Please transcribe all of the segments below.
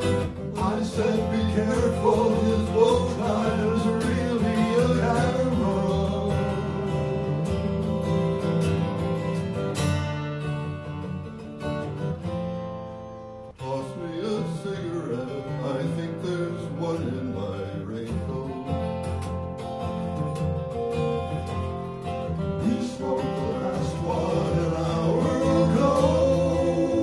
I said, be careful, his bow tie is really a camera. Toss me a cigarette, I think there's one in my raincoat. He smoked the last one an hour ago.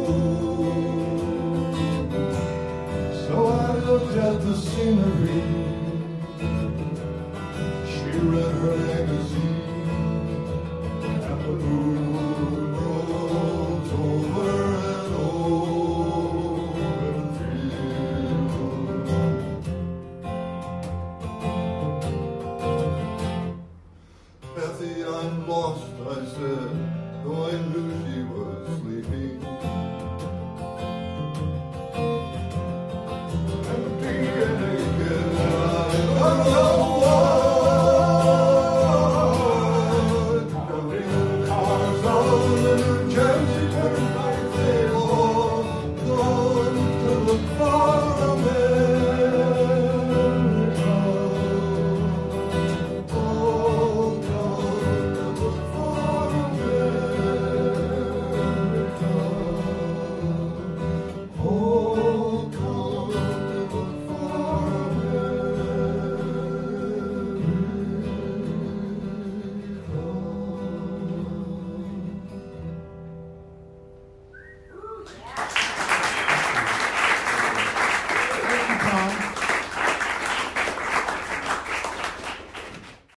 So I looked at the scenery